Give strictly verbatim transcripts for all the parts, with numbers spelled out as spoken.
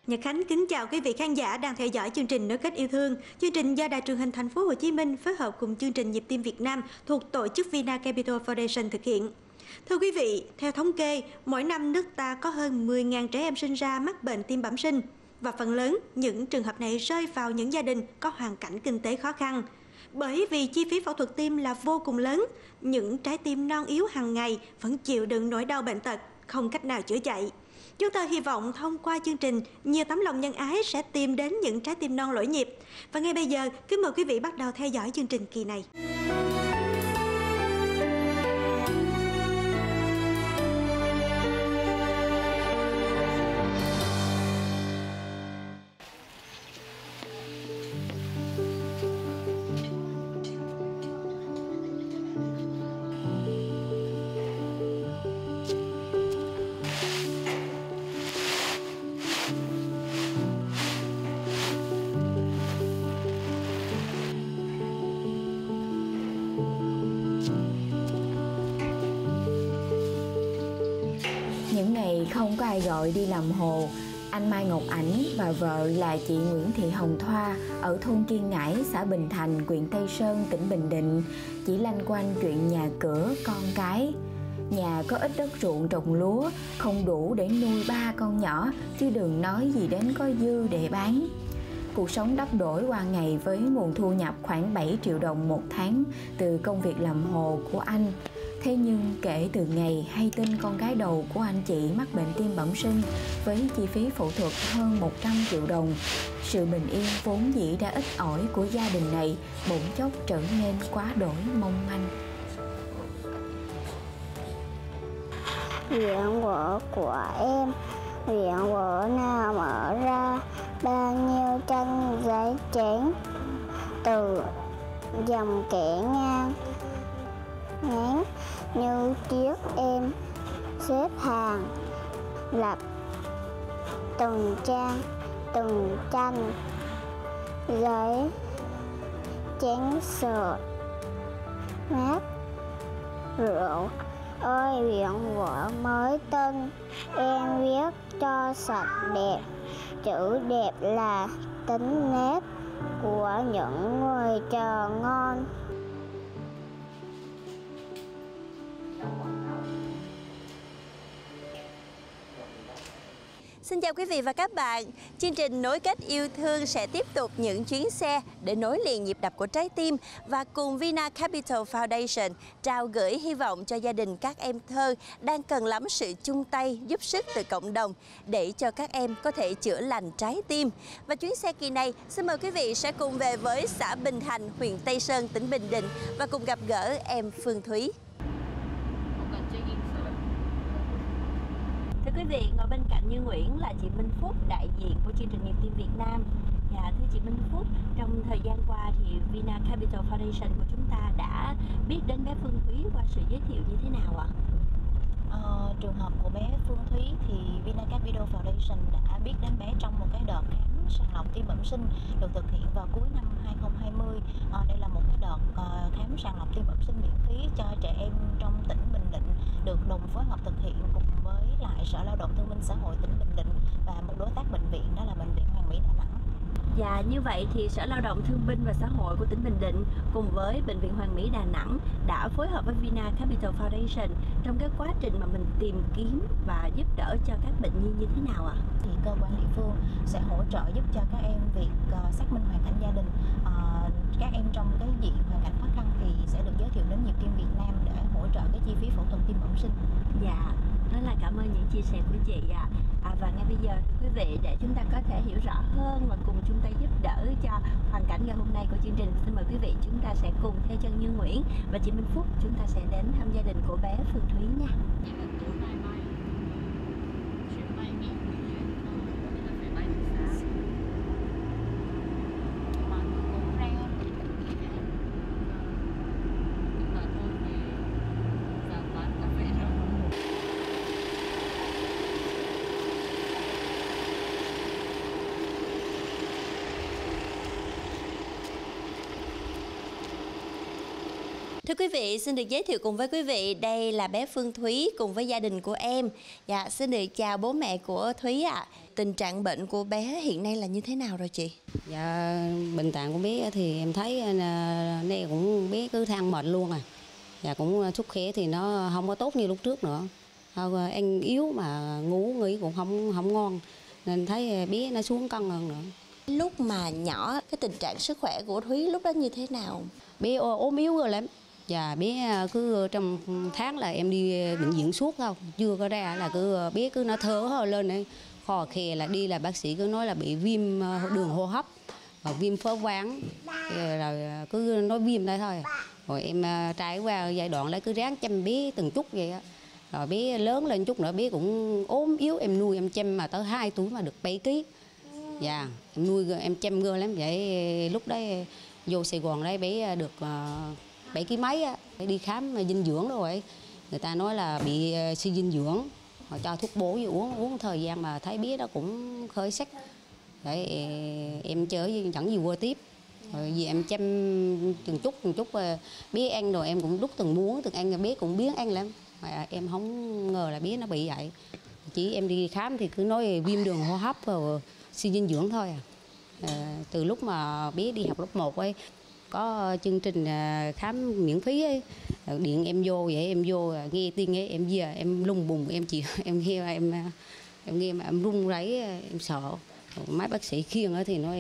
Nhật Khánh kính chào quý vị khán giả đang theo dõi chương trình Nối kết yêu thương. Chương trình do Đài truyền hình Thành phố Hồ Chí Minh phối hợp cùng chương trình Nhịp tim Việt Nam thuộc tổ chức Vina Capital Foundation thực hiện. Thưa quý vị, theo thống kê, mỗi năm nước ta có hơn mười nghìn trẻ em sinh ra mắc bệnh tim bẩm sinh và phần lớn những trường hợp này rơi vào những gia đình có hoàn cảnh kinh tế khó khăn. Bởi vì chi phí phẫu thuật tim là vô cùng lớn, những trái tim non yếu hàng ngày vẫn chịu đựng nỗi đau bệnh tật, không cách nào chữa chạy. Chúng tôi hy vọng thông qua chương trình, nhiều tấm lòng nhân ái sẽ tìm đến những trái tim non lỗi nhịp. Và ngay bây giờ, kính mời quý vị bắt đầu theo dõi chương trình kỳ này. Những ngày không có ai gọi đi làm hồ, anh Mai Ngọc Ảnh và vợ là chị Nguyễn Thị Hồng Thoa ở thôn Kiên Ngãi, xã Bình Thành, huyện Tây Sơn, tỉnh Bình Định chỉ lanh quanh chuyện nhà cửa, con cái. Nhà có ít đất ruộng trồng lúa, không đủ để nuôi ba con nhỏ, chứ đừng nói gì đến có dư để bán. Cuộc sống đắp đổi qua ngày với nguồn thu nhập khoảng bảy triệu đồng một tháng từ công việc làm hồ của anh. Thế nhưng kể từ ngày hay tin con gái đầu của anh chị mắc bệnh tim bẩm sinh với chi phí phẫu thuật hơn một trăm triệu đồng, sự bình yên vốn dĩ đã ít ỏi của gia đình này bỗng chốc trở nên quá đổi mong manh. Viện vợ của em, viện vợ nào mở ra bao nhiêu tranh giấy trắng từ dòng kẻ ngang ngắn như chiếc em xếp hàng lập từng trang từng tranh giấy chén sờ mát rượu ơi viện vợ mới tinh em viết cho sạch đẹp, chữ đẹp là tính nét của những người chờ ngon. Xin chào quý vị và các bạn. Chương trình Nối kết yêu thương sẽ tiếp tục những chuyến xe để nối liền nhịp đập của trái tim và cùng Vina Capital Foundation trao gửi hy vọng cho gia đình các em thơ đang cần lắm sự chung tay giúp sức từ cộng đồng để cho các em có thể chữa lành trái tim. Và chuyến xe kỳ này, xin mời quý vị sẽ cùng về với xã Bình Thành, huyện Tây Sơn, tỉnh Bình Định và cùng gặp gỡ em Phương Thúy. Thưa quý vị, ngồi bên cạnh Như Nguyễn là chị Minh Phúc, đại diện của chương trình Nhịp tim Việt Nam. Dạ, thưa chị Minh Phúc, trong thời gian qua thì Vina Capital Foundation của chúng ta đã biết đến bé Phương Thúy qua sự giới thiệu như thế nào ạ? Ờ, trường hợp của bé Phương Thúy thì Vina Capital Foundation đã biết đến bé trong một cái đợt khám sàng lọc tim bẩm sinh được thực hiện vào cuối năm hai không hai không. Ờ, đây là một cái đợt uh, khám sàng lọc tim bẩm sinh miễn phí cho trẻ em trong tỉnh Bình Định, được đồng phối hợp thực hiện cùng với lại Sở Lao động Thương binh Xã hội tỉnh Bình Định và một đối tác bệnh viện, đó là Bệnh viện Hoàng Mỹ Đà Nẵng. Dạ, như vậy thì Sở Lao động Thương binh và Xã hội của tỉnh Bình Định cùng với Bệnh viện Hoàng Mỹ Đà Nẵng đã phối hợp với Vina Capital Foundation trong cái quá trình mà mình tìm kiếm và giúp đỡ cho các bệnh nhi như thế nào ạ? Thì cơ quan địa phương sẽ hỗ trợ giúp cho các em việc uh, xác minh hoàn cảnh gia đình. Uh, các em trong cái diện hoàn cảnh khó khăn thì sẽ được giới thiệu đến Nhịp tim Việt Nam để hỗ trợ cái chi phí phẫu thuật tim bẩm sinh. Dạ, rất là cảm ơn những chia sẻ của chị ạ. À, và ngay bây giờ quý vị, để chúng ta có thể hiểu rõ hơn và cùng chung tay giúp đỡ cho hoàn cảnh ngày hôm nay của chương trình, xin mời quý vị chúng ta sẽ cùng theo chân Như Nguyễn và chị Minh Phúc, chúng ta sẽ đến thăm gia đình của bé Phương Thúy nha. Thưa quý vị, xin được giới thiệu cùng với quý vị, đây là bé Phương Thúy cùng với gia đình của em. Dạ, xin được chào bố mẹ của Thúy ạ. À. Tình trạng bệnh của bé hiện nay là như thế nào rồi chị? Dạ, bệnh trạng của bé thì em thấy này cũng bé cứ than mệt luôn à. Dạ, cũng sức khỏe thì nó không có tốt như lúc trước nữa. Ăn yếu mà ngủ nghỉ cũng không không ngon, nên thấy bé nó xuống cân hơn nữa. Lúc mà nhỏ, cái tình trạng sức khỏe của Thúy lúc đó như thế nào? Bé ốm yếu rồi lắm. Dạ, bé cứ trong tháng là em đi bệnh viện suốt không, chưa có ra là cứ bé cứ nó thở hơi lên này, khò khè là đi là bác sĩ cứ nói là bị viêm đường hô hấp, viêm phế quản, rồi cứ nói viêm đây thôi. Rồi em trải qua giai đoạn đấy cứ ráng chăm bé từng chút vậy á. Rồi bé lớn lên chút nữa bé cũng ốm yếu, em nuôi em chăm mà tới hai tuổi mà được bảy ký. Dạ, em nuôi em chăm ghê lắm vậy. Lúc đấy vô Sài Gòn đấy bé được bảy ký mấy á, đi khám dinh dưỡng rồi. Người ta nói là bị suy dinh dưỡng, họ cho thuốc bổ vô uống, uống thời gian mà thấy bé đó cũng khởi sắc. Đấy, em chơi chẳng gì qua tiếp. Rồi vì em chăm từng chút từng chút bé ăn rồi em cũng đút từng muỗng từng ăn, bé cũng biết ăn lắm. Mà em không ngờ là bé nó bị vậy. Chỉ em đi khám thì cứ nói viêm đường hô hấp rồi suy dinh dưỡng thôi à. À, từ lúc mà bé đi học lớp một ấy có chương trình khám miễn phí ấy, điện em vô vậy em vô nghe tin ấy em về em lung bùng em chỉ em nghe em em nghe mà em run rẩy em sợ. Mấy bác sĩ khiêng thì nói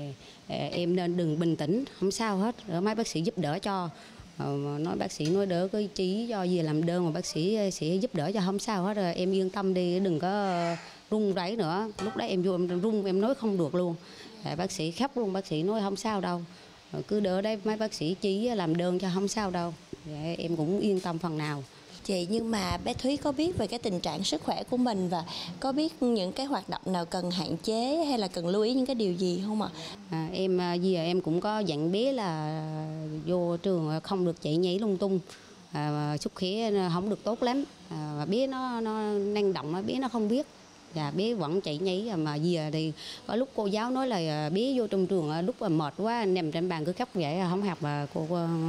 em nên đừng bình tĩnh, không sao hết. Rồi mấy bác sĩ giúp đỡ cho, nói bác sĩ nói đỡ cái chỉ cho về làm đơn mà bác sĩ sẽ giúp đỡ cho không sao hết. Rồi em yên tâm đi, đừng có run rẩy nữa. Lúc đấy em vô em run em nói không được luôn. Bác sĩ khóc luôn, bác sĩ nói không sao đâu, cứ đỡ đấy, mấy bác sĩ chỉ làm đơn cho không sao đâu. Vậy em cũng yên tâm phần nào. Chị, nhưng mà bé Thúy có biết về cái tình trạng sức khỏe của mình và có biết những cái hoạt động nào cần hạn chế hay là cần lưu ý những cái điều gì không ạ? À, em giờ em cũng có dặn bé là vô trường không được chạy nhảy lung tung, à, sức khỏe không được tốt lắm, à, bé nó nó năng động, bé nó không biết. Dạ, bé vẫn chạy nhảy mà giờ thì có lúc cô giáo nói là bé vô trong trường lúc mà mệt quá nằm trên bàn cứ khóc vậy không học, mà cô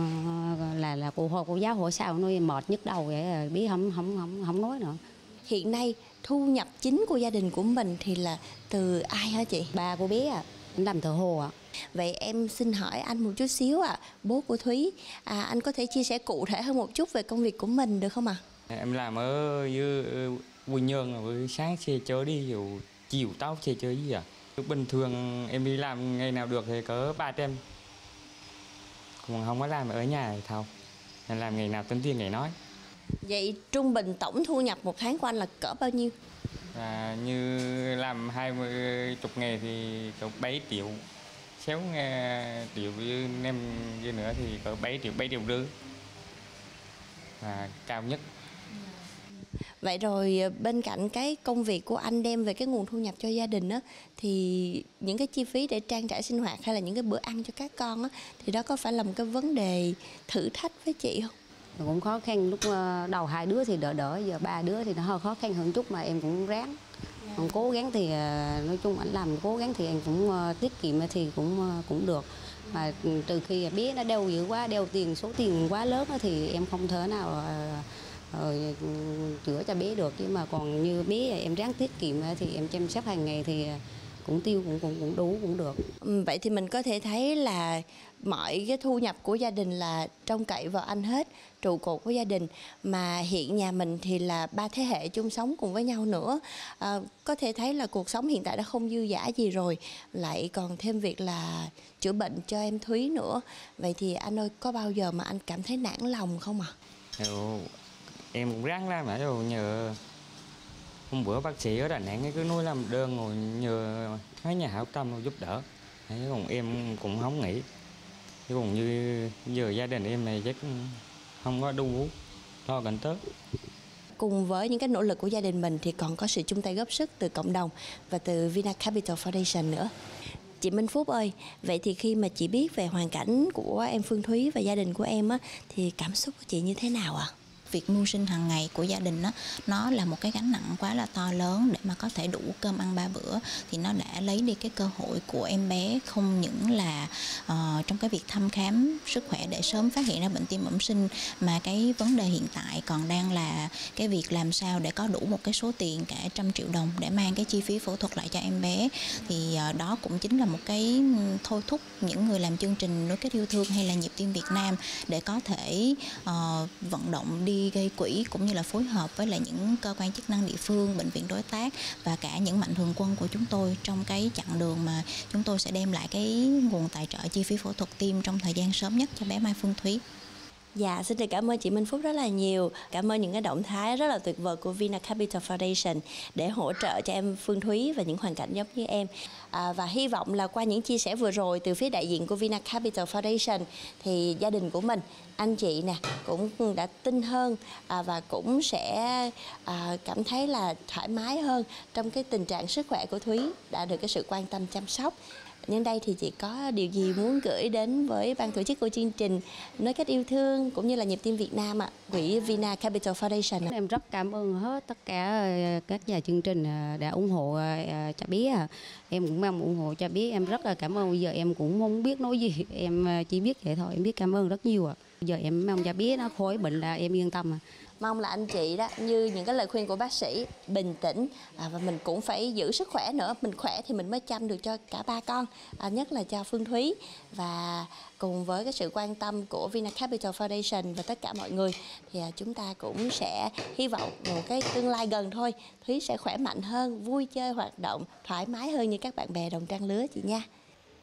là là cô cô giáo hỏi sao nói mệt nhức đầu vậy, bé không không không không nói nữa. Hiện nay thu nhập chính của gia đình của mình thì là từ ai hả chị? Ba của bé ạ, anh làm thợ hồ ạ. Vậy em xin hỏi anh một chút xíu ạ, à, bố của Thúy, à, anh có thể chia sẻ cụ thể hơn một chút về công việc của mình được không ạ? À? Em làm ở dưới Quy Nhơn, với sáng xe chở đi, chiều, chiều tao xe chở gì à. Bình thường em đi làm ngày nào được thì cỡ ba trăm, còn không có làm ở nhà thì thôi. Em làm ngày nào tính tiền ngày nói. Vậy trung bình tổng thu nhập một tháng của anh là cỡ bao nhiêu? À, như làm hai mươi chục ngày thì cỡ bảy triệu, sáu triệu với nem với nữa thì cỡ bảy triệu, bảy triệu rưỡi là cao nhất. Vậy rồi bên cạnh cái công việc của anh đem về cái nguồn thu nhập cho gia đình á, thì những cái chi phí để trang trải sinh hoạt hay là những cái bữa ăn cho các con á, thì đó có phải là một cái vấn đề thử thách với chị không? Cũng khó khăn, lúc đầu hai đứa thì đỡ đỡ, giờ ba đứa thì nó hơi khó khăn hơn chút mà em cũng ráng. Còn cố gắng thì nói chung anh làm cố gắng thì em cũng tiết kiệm thì cũng cũng được. Mà từ khi bé nó đeo dữ quá, đeo tiền số tiền quá lớn thì em không thể nào rồi chữa cho bé được, chứ mà còn như bé em ráng tiết kiệm thì em chăm sóc hàng ngày thì cũng tiêu cũng cũng cũng đủ cũng được. Vậy thì mình có thể thấy là mọi cái thu nhập của gia đình là trông cậy vào anh hết, trụ cột của gia đình. Mà hiện nhà mình thì là ba thế hệ chung sống cùng với nhau nữa, à, có thể thấy là cuộc sống hiện tại đã không dư dả gì rồi, lại còn thêm việc là chữa bệnh cho em Thúy nữa. Vậy thì anh ơi, có bao giờ mà anh cảm thấy nản lòng không ạ? À? Em cũng ráng làm mà nhờ hôm bữa bác sĩ ở Đà Nẵng cứ nói làm đơn rồi nhờ mấy nhà hảo tâm giúp đỡ. Thế còn em cũng không nghĩ. Chứ còn như giờ gia đình em này chắc không có đủ lo cảnh tớt. Cùng với những cái nỗ lực của gia đình mình thì còn có sự chung tay góp sức từ cộng đồng và từ Vina Capital Foundation nữa. Chị Minh Phúc ơi, vậy thì khi mà chị biết về hoàn cảnh của em Phương Thúy và gia đình của em á, thì cảm xúc của chị như thế nào ạ? À? việc mưu sinh hàng ngày của gia đình đó, nó là một cái gánh nặng quá là to lớn để mà có thể đủ cơm ăn ba bữa, thì nó đã lấy đi cái cơ hội của em bé không những là uh, trong cái việc thăm khám sức khỏe để sớm phát hiện ra bệnh tim bẩm sinh, mà cái vấn đề hiện tại còn đang là cái việc làm sao để có đủ một cái số tiền cả trăm triệu đồng để mang cái chi phí phẫu thuật lại cho em bé. Thì uh, đó cũng chính là một cái thôi thúc những người làm chương trình Nối Kết Yêu Thương hay là Nhịp Tim Việt Nam để có thể uh, vận động đi gây quỹ, cũng như là phối hợp với lại những cơ quan chức năng địa phương, bệnh viện đối tác và cả những mạnh thường quân của chúng tôi trong cái chặng đường mà chúng tôi sẽ đem lại cái nguồn tài trợ chi phí phẫu thuật tim trong thời gian sớm nhất cho bé Mai Phương Thúy. Dạ, xin được cảm ơn chị Minh Phúc rất là nhiều. Cảm ơn những cái động thái rất là tuyệt vời của Vina Capital Foundation để hỗ trợ cho em Phương Thúy và những hoàn cảnh giống như em. À, và hy vọng là qua những chia sẻ vừa rồi từ phía đại diện của Vina Capital Foundation thì gia đình của mình, anh chị nè cũng đã tin hơn à, và cũng sẽ à, cảm thấy là thoải mái hơn trong cái tình trạng sức khỏe của Thúy, đã được cái sự quan tâm chăm sóc. Nhân đây thì chị có điều gì muốn gửi đến với ban tổ chức của chương trình Nối Kết Yêu Thương cũng như là Nhịp Tim Việt Nam ạ, à, quỹ Vina Capital Foundation? Em rất cảm ơn hết tất cả các nhà chương trình đã ủng hộ cho bé. Em cũng mong ủng hộ cho bé. Em rất là cảm ơn. Bây giờ em cũng không biết nói gì, em chỉ biết vậy thôi. Em biết cảm ơn rất nhiều ạ. Bây giờ em mong cho bé nó khỏi bệnh là em yên tâm. À. Mong là anh chị đó, như những cái lời khuyên của bác sĩ, bình tĩnh à, và mình cũng phải giữ sức khỏe nữa. Mình khỏe thì mình mới chăm được cho cả ba con, à, nhất là cho Phương Thúy. Và cùng với cái sự quan tâm của Vina Capital Foundation và tất cả mọi người thì à, chúng ta cũng sẽ hy vọng một cái tương lai gần thôi, Thúy sẽ khỏe mạnh hơn, vui chơi, hoạt động thoải mái hơn như các bạn bè đồng trang lứa chị nha.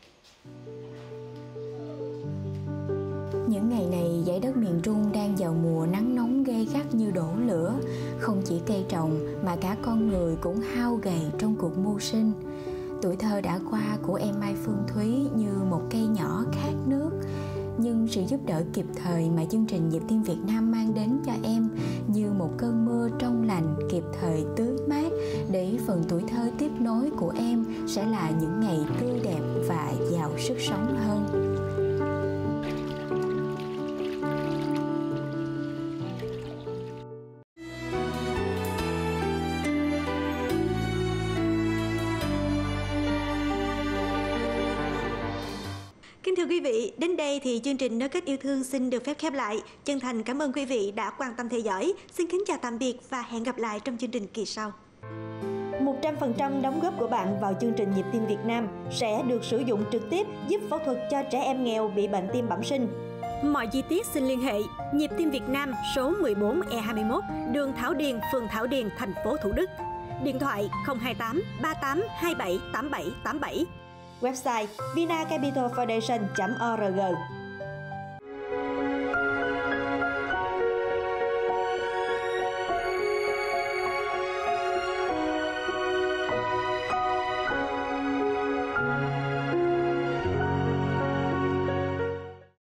Những ngày này, dãy đất miền Trung đang vào mùa nắng nóng gay gắt như đổ lửa. Không chỉ cây trồng mà cả con người cũng hao gầy trong cuộc mưu sinh. Tuổi thơ đã qua của em Mai Phương Thúy như một cây nhỏ khát nước. Nhưng sự giúp đỡ kịp thời mà chương trình Nhịp Tim Việt Nam mang đến cho em như một cơn mưa trong lành kịp thời tưới mát, để phần tuổi thơ tiếp nối của em sẽ là những ngày tươi đẹp và giàu sức sống hơn. Kính thưa quý vị, đến đây thì chương trình Nối Kết Yêu Thương xin được phép khép lại. Chân thành cảm ơn quý vị đã quan tâm theo dõi. Xin kính chào tạm biệt và hẹn gặp lại trong chương trình kỳ sau. một trăm phần trăm đóng góp của bạn vào chương trình Nhịp Tim Việt Nam sẽ được sử dụng trực tiếp giúp phẫu thuật cho trẻ em nghèo bị bệnh tim bẩm sinh. Mọi chi tiết xin liên hệ Nhịp Tim Việt Nam số mười bốn E hai mươi mốt, đường Thảo Điền, phường Thảo Điền, thành phố Thủ Đức. Điện thoại không hai tám ba tám hai bảy tám bảy tám bảy. Website vina capital foundation chấm org.